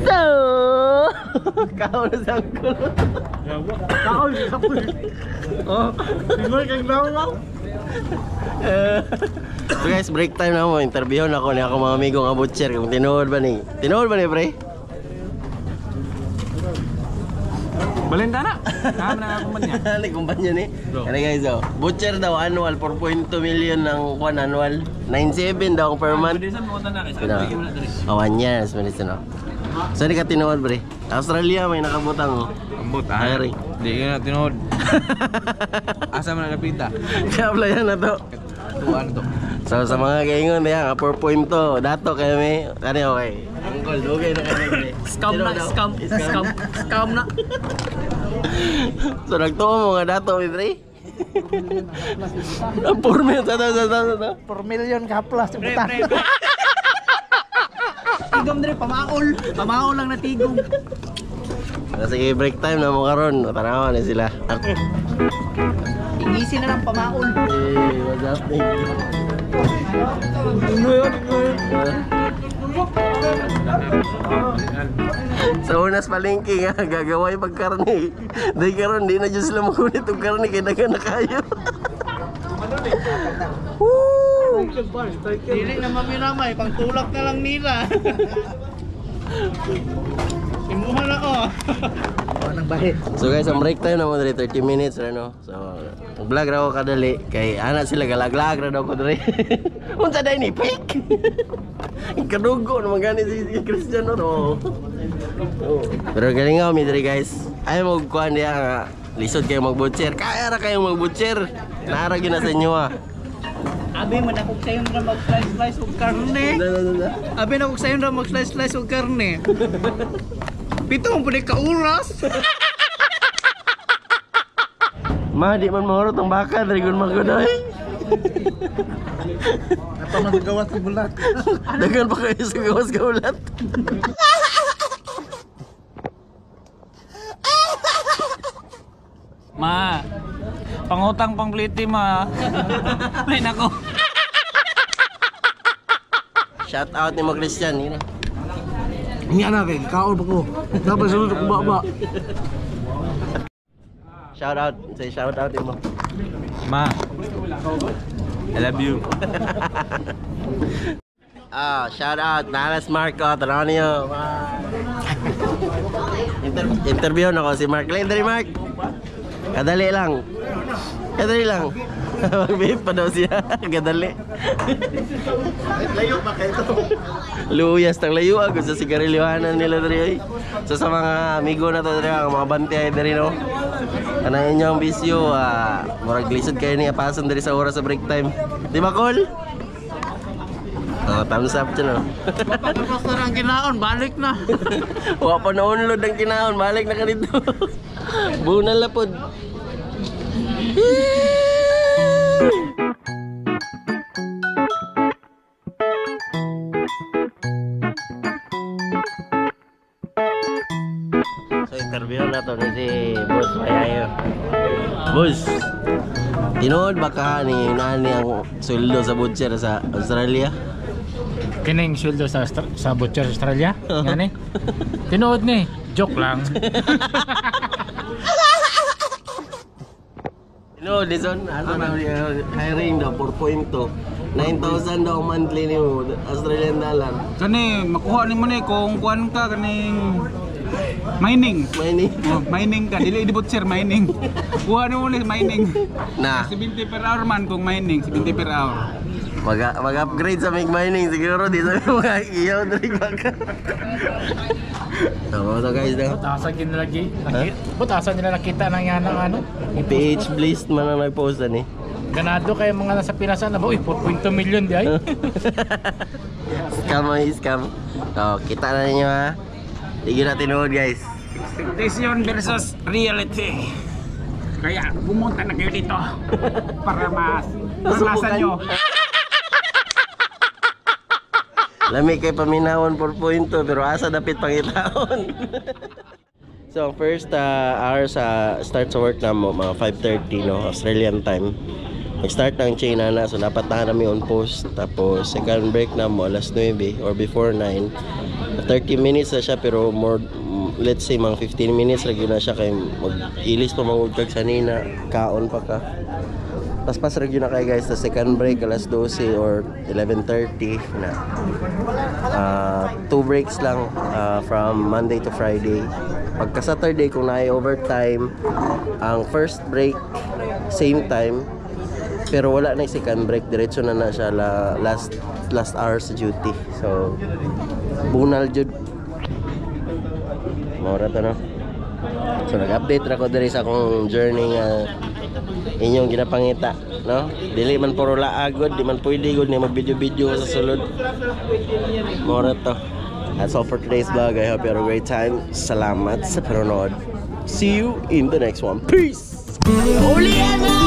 So, kau na sangkul. Kau sa pul. Oh, tingol kay lawa. So guys, break time na mo. Interview na ako ni ako mga amigo nga butcher. Kung tinuod ba ni? Tinuod ba ni, pre? Balenda na. Kami na kumpanya. Ano kumpanya ni? Ano guys, oh. Butcher daw annual 4.2 million ng one annual. 9.7 daw per month. Oh, 1 year. No? So, hindi ka tinuod, pre? Australia may nakabutang, oh. Ambot, Hiring. Di ka na tinood. Asa man napita? Kaya-applyan na to. Tuan to. So, sa mga gaingon, yan, 4.2. Dato kayo may, ano okay. Angkol, dugay na kayo, pre. Scam na. So, nagtuo mo nga dato, pre? 4 million, sa 4 million ka plus. Tigom dire pamaol lang na tigom. Sige, break time na mo karon. Tanawan na sila. Ingisi na lang pamaol. Hey, what's happening? Sa unas palengke nga, gagaway pagkarni. Dahil karon, di na dyan sila makunit ang karni, kaya dagan na kayo. Dili na mamiramay, pang tulak na lang nila. Imuha na ko. So guys, ang break time na mo dali 30 minutes ano. So, vlog ra ko kadali kay ana sila galaglag ra daw ko dali. Unsa day ni pick? Kadugo naman gani si Cristiano no. Pero galingaw mi diri guys. Ay mo kuan dia nga lisod kayo mag-butcher. Kaya ra kayo mag-butcher. Naara gyud na sa inyo ah. Abi man ako sayon ra mag-slice og karne. Abi na ako sayon ra mag-slice og karne. Pito mo pwede ka oras. Ma, di man mahurot ang baka dari gun magudoy. Apa magagawas sa bulat? Dagan pa kayo sa gawas ka ulat. Ma, pangutang pangpliti ma. May nako. Shout out ni mo Christian, yun. Ini anak kay kaon pa ko. Dapat sulod ko ba. Shout out, say shout out mo. Ma. I love you. Shout out Dallas Marco, tanaw niyo. Interview na ko si Mark. Dari Mark. Kadali lang. Mag-beef pa daw siya. Kadali. Layo pa kayo to. Luyas tang layo agad sa sigarilyohanan nila diri. So sa mga amigo na to diri, mga bantay diri no. Kanang inyong bisyo, murag lisod kayo ni apason diri sa oras sa break time. Di ba, Col? Thumbs up dyan, no? Papagpapos na ang kinaon, balik na. Wala pa na-unload ang kinaon, balik na ka dito. Bunal na po. So, interview na to ni si Boss Mayayo. Boss, tinuod ba ka ni nani ang sweldo sa butcher sa Australia? Kining sweldo sa butcher sa Australia? Ngani? Tinuod ni, joke lang. Tinuod, Dizon, ano na hiring daw, 4.2. 9,000 daw monthly ni mo, Australian dollar. Kani makuha ni mo ni kung kuan ka kaning mining. Mining ka, dili di butcher mining. Kuha ni mo ni mining. Na, 70 per hour man kung mining, 70 per hour. mag-upgrade sa mining siguro dito mga iyaw dali baka. So guys daw. Butasan nila lagi. Butasan nila nakita nang yan ang ano. PH Bliss man ang nag-post ani. Ganado kay mga nasa Pinasan na ba? Uy, 4.2 million di ay. Scam. So, kita na ninyo ha. Hindi na tinuod guys. Expectation versus reality. Kaya bumunta na kayo dito para malasan nyo. Lami kay paminawon 4.2 pero asa dapit pangitaon. So, first hour sa start sa work na mo, mga 5:30 no, Australian time. Nag-start ng chain na so dapat na kami on post. Tapos second break na mo alas 9 or before 9. 30 minutes na siya pero more let's say mga 15 minutes lagi na siya kay mag-ilis pa mangudkag sa nina, kaon pa ka. Paspas lagi na kay guys sa second break alas 12 or 11:30 na. 2 breaks lang from Monday to Friday. Pagka Saturday kung naay overtime, ang first break same time pero wala na yung second break, diretso na na siya last hours duty. So bunal jud mora to no. So nag-update ra ko diri sa akong journey nga inyong ginapangita, no? Dili man puro laagod, di man pwede gud ni mag-video sa sulod. Mora to. That's all for today's vlog. I hope you had a great time. Salamat sa panonood. See you in the next one. Peace! Ulian na!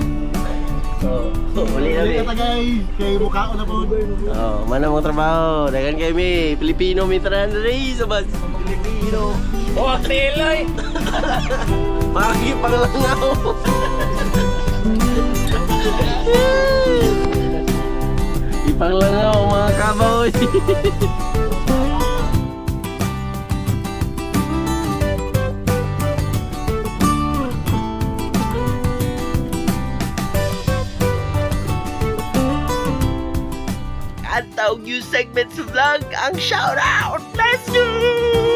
Ulian na guys, kay mukha na po. mana mong trabaho? Dagan kay mi Pilipino mitran diri sa bas. Pilipino. Oh, Treloy! Maki panglangaw. Ipanglangaw mga kaboy. At tawag yung segment sa vlog ang shoutout. Let's go!